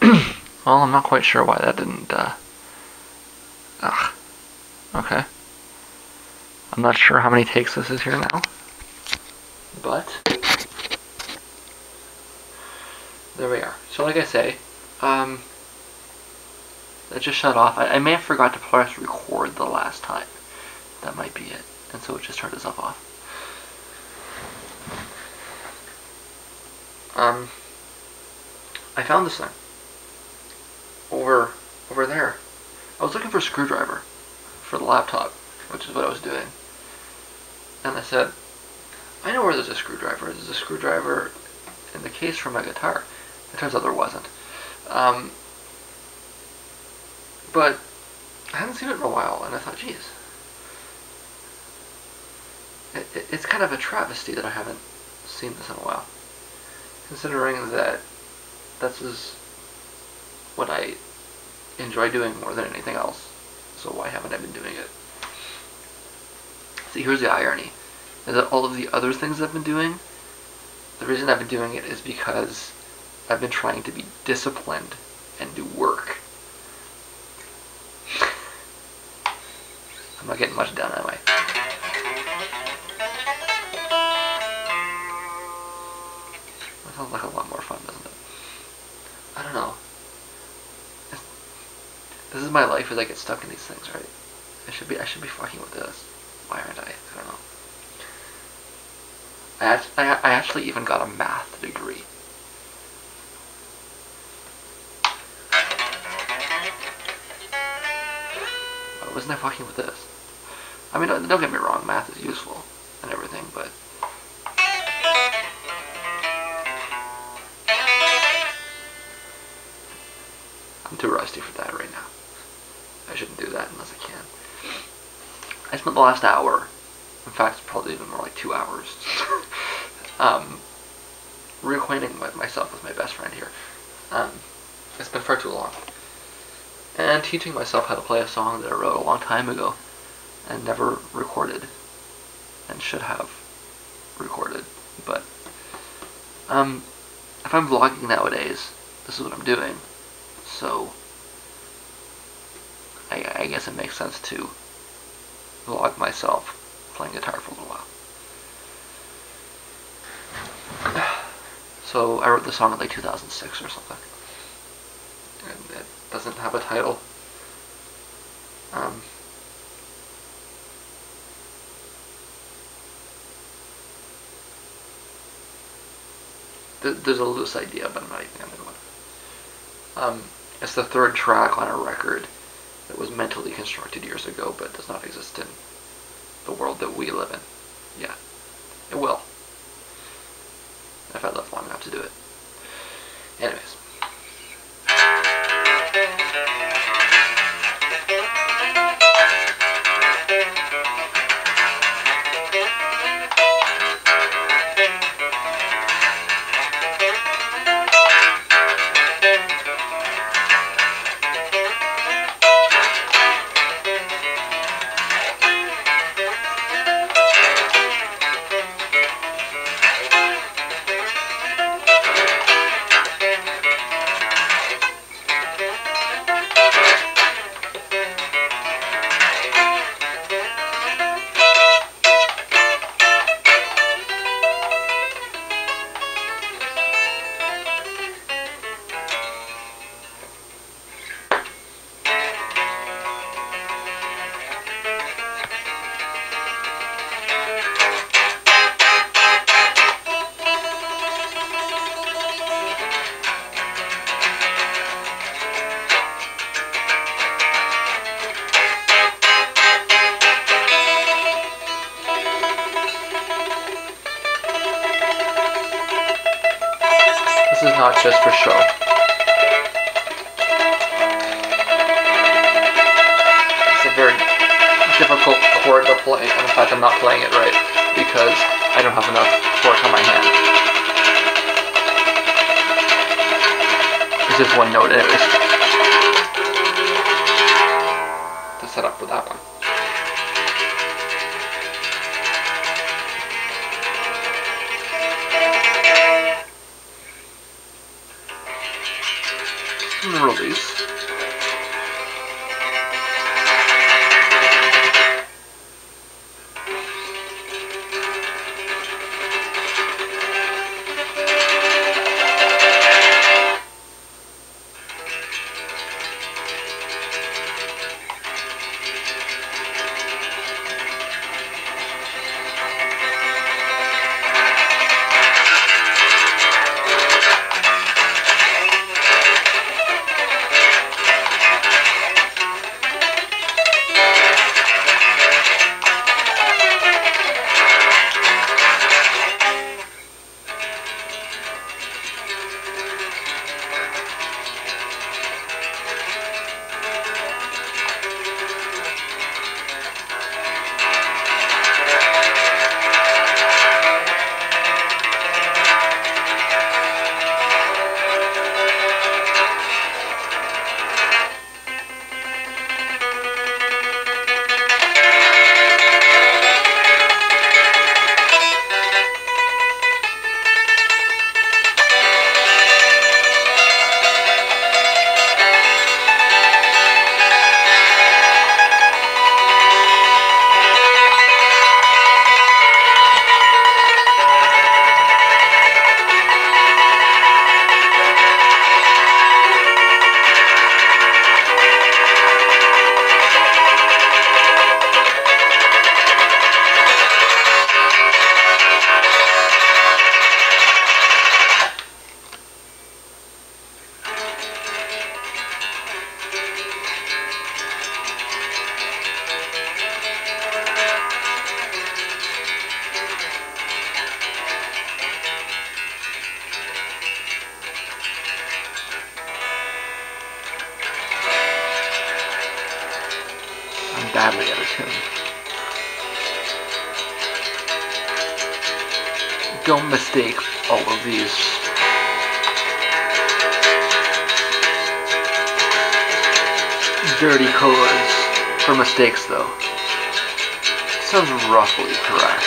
Well, I'm not quite sure why that didn't, ugh. Okay. I'm not sure how many takes this is here now. But there we are. So like I say, that just shut off. I may have forgot to press record the last time. That might be it. And so it just turned itself off. I found this thing. Over there. I was looking for a screwdriver for the laptop, which is what I was doing. And I said, I know where there's a screwdriver. There's a screwdriver in the case for my guitar. It turns out there wasn't. But I hadn't seen it in a while, and I thought, geez, it's kind of a travesty that I haven't seen this in a while, considering that this is what I enjoy doing more than anything else. So why haven't I been doing it? See, here's the irony, is that all of the other things I've been doing, the reason I've been doing it is because I've been trying to be disciplined and do work. I'm not getting much done, am I? That sounds like a lot more fun, doesn't it? I don't know. This is my life as I get stuck in these things, right? I should be fucking with this. Why aren't I? I don't know. I actually even got a math degree. Why wasn't I fucking with this? I mean, don't get me wrong, math is useful and everything, but I'm too rusty for that right now. I shouldn't do that unless I can. I spent the last hour, in fact, it's probably even more like 2 hours, reacquainting myself with my best friend here. It's been far too long. And teaching myself how to play a song that I wrote a long time ago and never recorded, and should have recorded. But if I'm vlogging nowadays, this is what I'm doing. So I guess it makes sense to vlog myself playing guitar for a little while. So I wrote the song in like 2006 or something, and it doesn't have a title. There's a loose idea, but I'm not even going to go into it. It's the third track on a record that was mentally constructed years ago, but does not exist in the world that we live in yet. It will, if I live long enough to do it. Anyways. This is not just for show. It's a very difficult chord to play, and in fact I'm not playing it right because I don't have enough torque on my hand. It's just one note anyways. To set up for that one. And release. Badly out of tune. Don't mistake all of these dirty koalas for mistakes, though. Sounds roughly correct.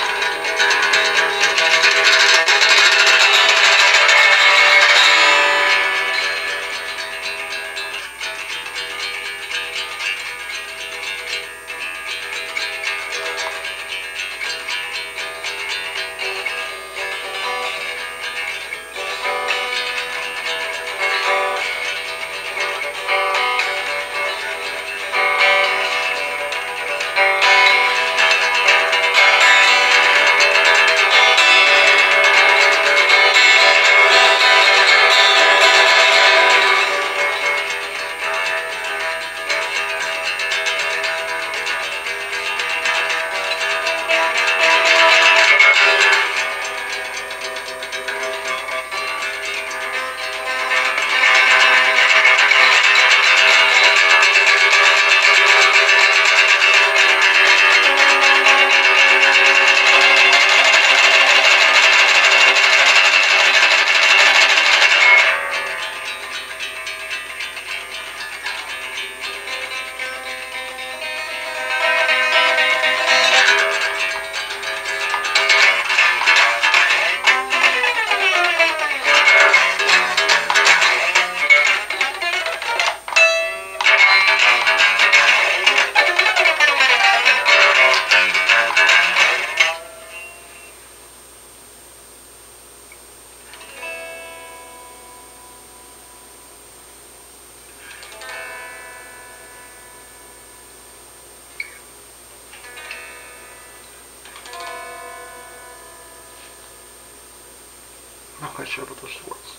Not quite sure about those words.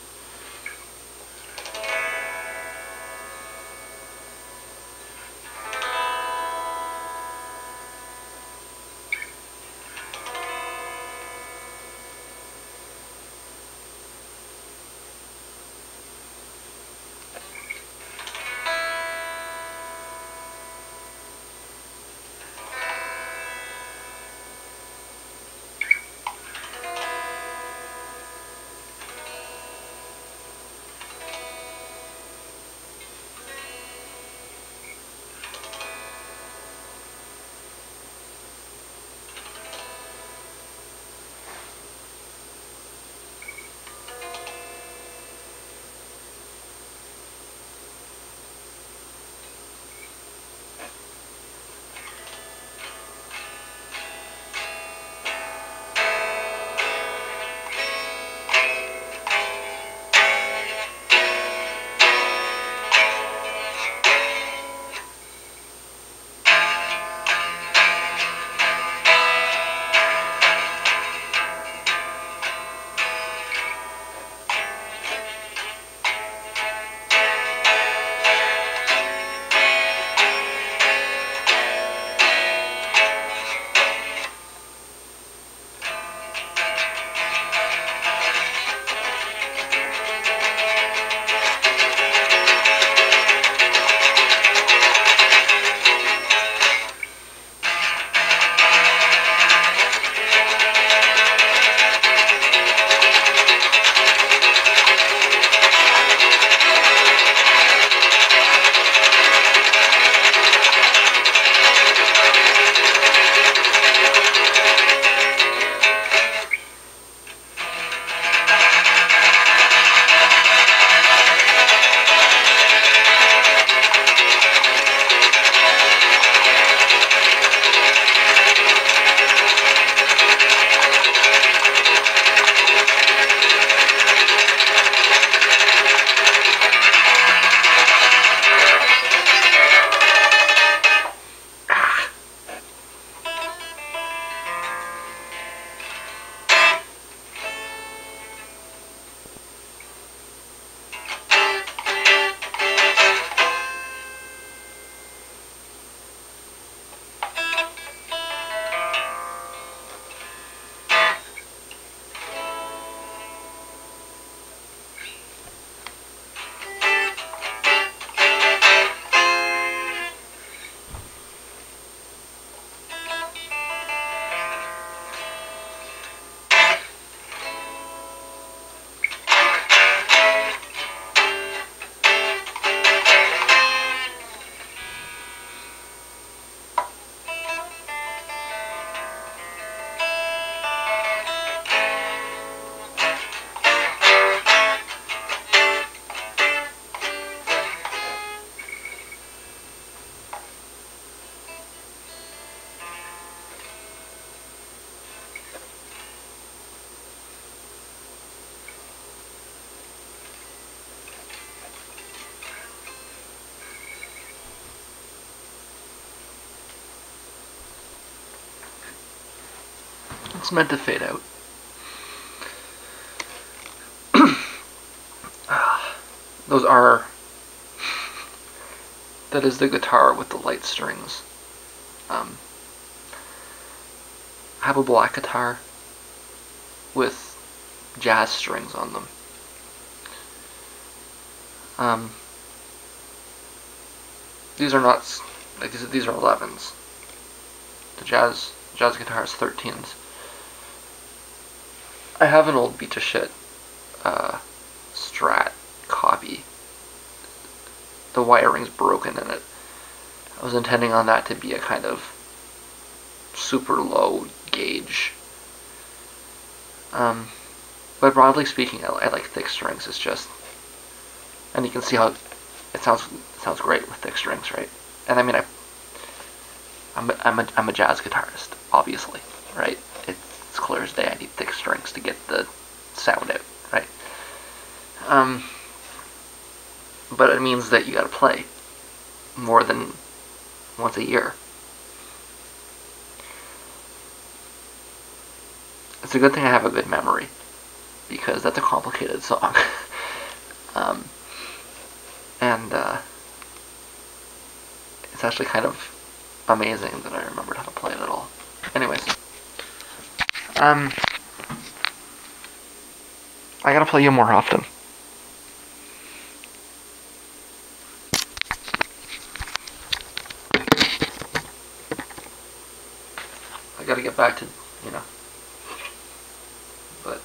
It's meant to fade out. Those are... That is the guitar with the light strings. I have a black guitar with jazz strings on them. These are not like these are 11s. The jazz guitar is 13s. I have an old beat of shit Strat copy. The wiring's broken in it. I was intending on that to be a kind of super low gauge. But broadly speaking, I like thick strings. It's just, and you can see how it sounds great with thick strings, right? And I mean, I'm a jazz guitarist, obviously, right? It's clear as day. I need thick strings to get the sound out, right? But it means that you got to play more than once a year. It's a good thing I have a good memory, because that's a complicated song. And it's actually kind of amazing that I remembered how to play it at all. Anyways, I gotta play you more often. I gotta get back to, but...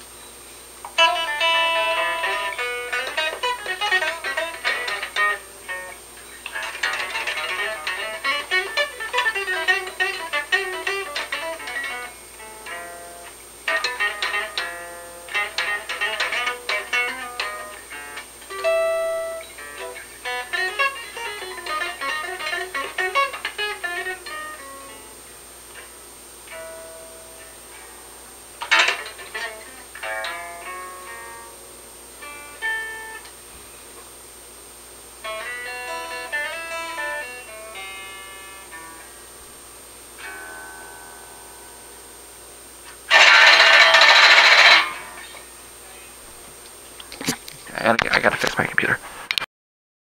I gotta fix my computer.